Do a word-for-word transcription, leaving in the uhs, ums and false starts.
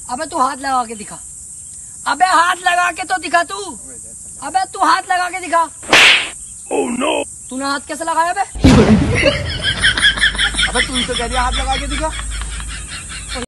अबे तू हाथ लगा के दिखा। अबे हाथ लगा के तो दिखा तू। अबे तू हाथ लगा के दिखा। oh, no. तूने हाथ कैसे लगाया बे? अबे तू तो कह रही हाथ लगा के दिखा।